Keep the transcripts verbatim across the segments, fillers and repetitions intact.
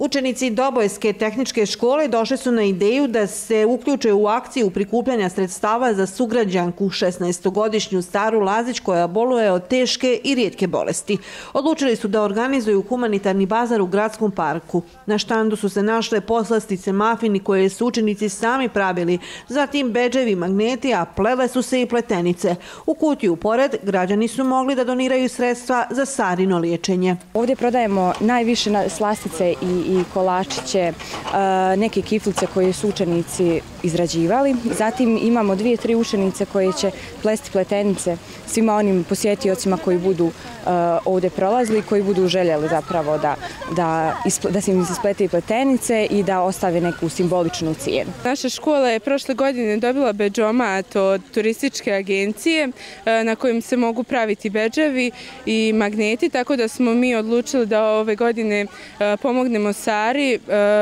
Učenici Dobojske tehničke škole došli su na ideju da se uključe u akciju prikupljanja sredstava za sugrađanku šesnaestogodišnju Saru Lazić koja boluje od teške i rijetke bolesti. Odlučili su da organizuju humanitarni bazar u gradskom parku. Na štandu su se našle poslastice, mafini koje su učenici sami pravili, zatim bedževi, magneti, a plele su se i pletenice. U kutiju pored građani su mogli da doniraju sredstva za Sarino liječenje. Ovdje prodajemo najviše slastice i i kolačiće, neke kiflice koje su učenici izrađivali. Zatim imamo dvije, tri učenice koje će plesti pletenice svima onim posjetiocima koji budu ovdje prolazili, koji budu željeli zapravo da, da, da se im isplete pletenice i da ostave neku simboličnu cijenu. Naša škola je prošle godine dobila bedžomat od turističke agencije na kojim se mogu praviti bedževi i magneti, tako da smo mi odlučili da ove godine pomognemo Sari.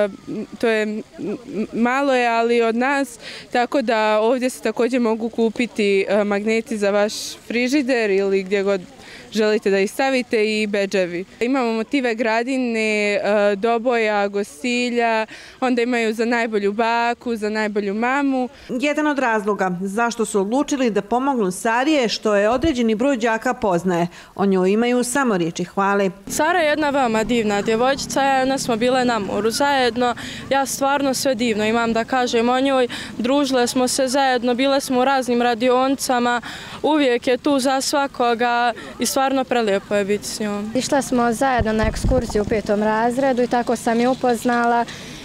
To je malo je, ali od nas, tako da ovdje se također mogu kupiti magneti za vaš frižider ili gdje god želite da ih stavite i bedževi. Imamo motive Gradine, Doboja, Gosilja, onda imaju za najbolju baku, za najbolju mamu. Jedan od razloga zašto su odlučili da pomognu Sari je što je određeni broj đaka poznaje. O njoj imaju samo riječi hvale. Sara je jedna veoma divna djevojčica, ona smo bile na moru zajedno. Ja stvarno sve divno imam da kažem o njoj. Družile smo se zajedno, bile smo u raznim radionicama, uvijek je tu za svakoga i stvarno prelijepo je biti s njom. Išla smo zajedno na ekskurziju u petom razredu i tako sam je upoznala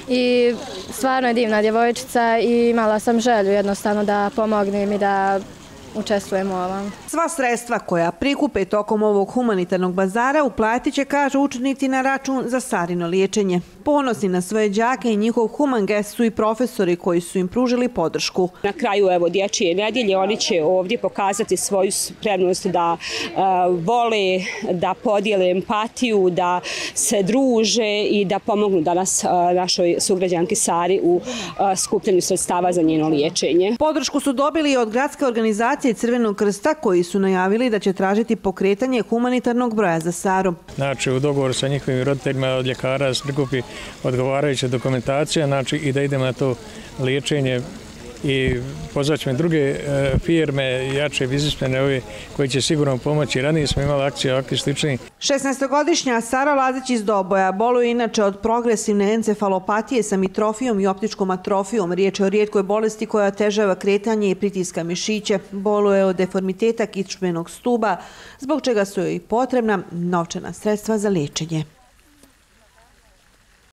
i stvarno je divna djevojčica i imala sam želju jednostavno da pomognem i da učestvujemo u ovom. Sva sredstva koja prikupe tokom ovog humanitarnog bazara uplatit će, kažu učenici, na račun za Sarino liječenje. Ponosni na svoje đake i njihov human gest su i profesori koji su im pružili podršku. Na kraju evo dječje nedjelje oni će ovdje pokazati svoju spremnost da uh, vole, da podijele empatiju, da se druže i da pomognu danas uh, našoj sugrađanki Sari u uh, skupljanju sredstava za njeno liječenje. Podršku su dobili od gradske organizacije Crvenog krsta koji su najavili da će tražiti pokretanje humanitarnog broja za Saru. Znači, u dogovoru sa njihovim roditeljima od ljekara da se prikupi odgovarajuća dokumentacija, znači i da idemo na to liječenje i pozvaćemo druge firme, jače biznismene ove koji će sigurno pomoći. Ranije smo imali akcije ovakvi slični. šesnaestogodišnja Sara Lazić iz Doboja boluje inače od progresivne encefalopatije sa mitrofijom i optičkom atrofijom. Riječ je o rijetkoj bolesti koja otežava kretanje i pritiska mišiće. Boluje od deformiteta kičmenog stuba, zbog čega su joj potrebna novčana sredstva za liječenje.